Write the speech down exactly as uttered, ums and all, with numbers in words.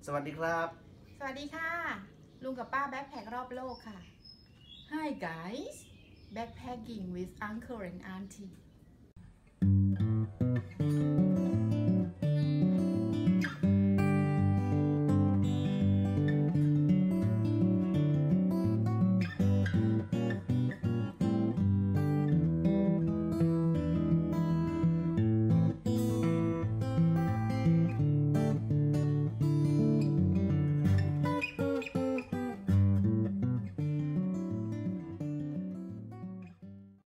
สวัสดีครับสวัสดีค่ะลุงกับป้าแบ็คแพครอบโลกค่ะ Hi guys backpacking with uncle and auntie